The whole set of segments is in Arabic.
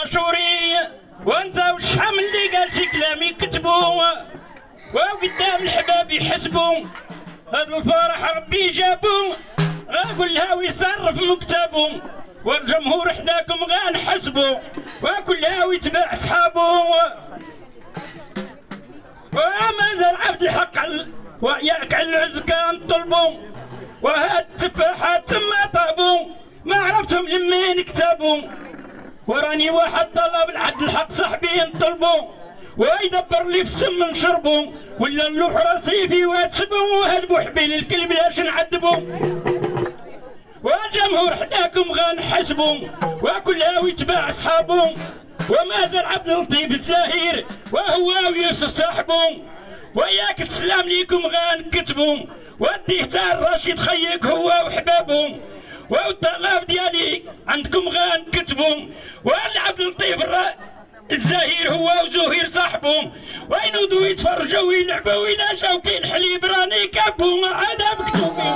العاشوري وانت والشحم اللي قال شي كلام يكتبوا وقدام الحباب يحسبوا هذا الفرح ربي جابو غاقول لها ويصرف مكتبو والجمهور حداكم غنحسبوا وكلها ويتباع صحابو وما زال عبد الحق وياك على العز كان طلبوا وهاد التفاحات تما طابوا ما عرفتهم لمين كتبوا وراني واحد طلب العبد الحق صاحبي نطلبوا ويدبر لي في السم نشربوا ولا نلوح راسي في واتسبوا وهاد بوحبيل الكلب لاش نعذبوا والجمهور حداكم غنحسبوا وكلها ويتباع صحابو وما زال عبد اللطيف الزاهر وهو ويوسف صاحبو وياك تسلام ليكم غنكتبوا وديه تا الرشيد خيك هو وحبابو والطلب ديالي عندكم غنكتبوا والعبد اللطيف الزاهر هو وزهير صاحبو وينوضوا يتفرجوا ويلعبوا ويلا جاو كاين حليب راني كابو عاد مكتوبين.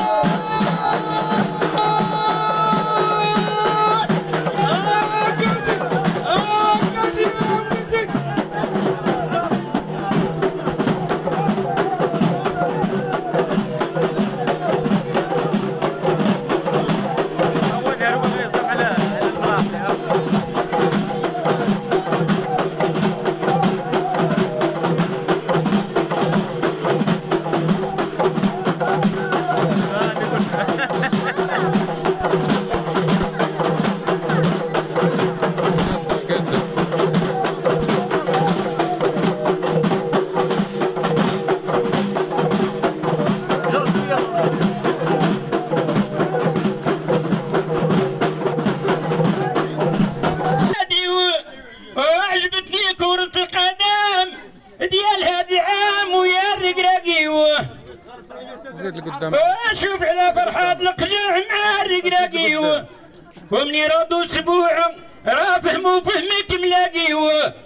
شوف على فرحات القجاع مع الرقراقي ومن يردوا اسبوع راه فهموا فهمك ملاقي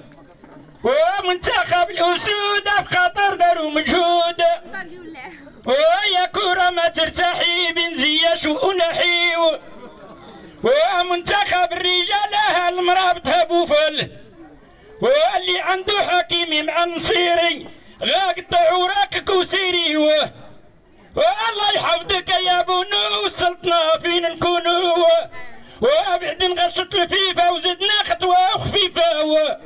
ومنتخب الاسود في خطر داروا مجهود ويا كرة ما ترتاحي بنزية شؤونحي ومنتخب الرجال هالمرابط هبوفل واللي عنده حكيمي مع نصيري غاقطع وراكك وسيري والله يحفظك يا بونو وصلتنا فين نكونو وبعد نغشط الفيفا وزدنا خطوة خفيفة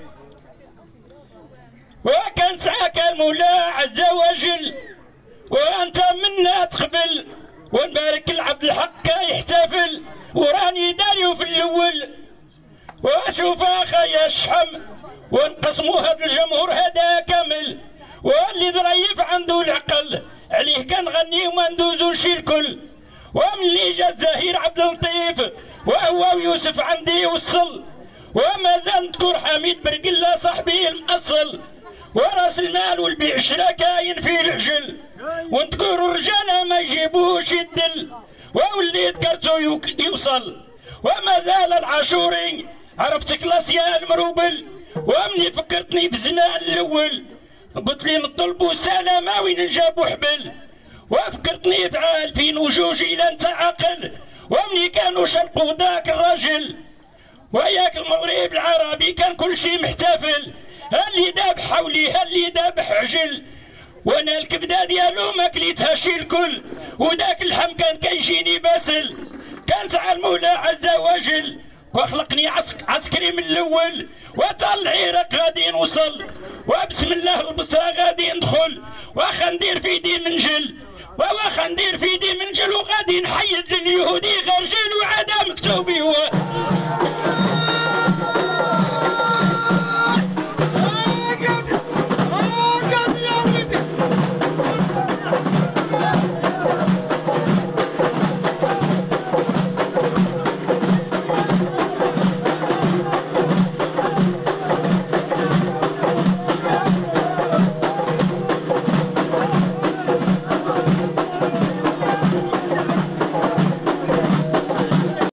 وكان سعاك المولى عز وجل وانت منا تقبل ونبارك العبد الحق يحتفل وراني داريو في الاول واشوف اخايا الشحم ونقسموا هذا الجمهور هذا كامل واللي ظريف عنده العقل عليه كنغني وما ندوزوش الكل ومن اللي جا الزهير عبد اللطيف وهو ويوسف عندي وصل وما زال نذكر حميد برقلة صاحبي المأصل وراس المال والبيع شرا كاين في العجل ونذكر الرجال ما يجيبوش الدل واللي ذكرته يوصل وما زال العاشوري عرفتك لاسيان مروبل ومني فكرتني بالزمان الاول قلت لي نطلبوا سلامة وين نجابوا حبل وفكرتني في عال فين وجوج الى انت عاقل ومني كانوا شلقوا ذاك الرجل وياك المغرب العربي كان كل شيء محتفل اللي ذابح حولي اللي ذابح عجل وانا الكبده ديالو ما كليتها شي الكل وذاك اللحم كان كيجيني باسل كان سعى المولى عز وجل وخلقني عسكري من الاول وطال العراق غادي نوصل وبسم الله البصره غادي ندخل واخا ندير في يدي منجل واخا ندير في يدي منجل وغادي نحيد لليهودي غرجل وعاد مكتوبي هو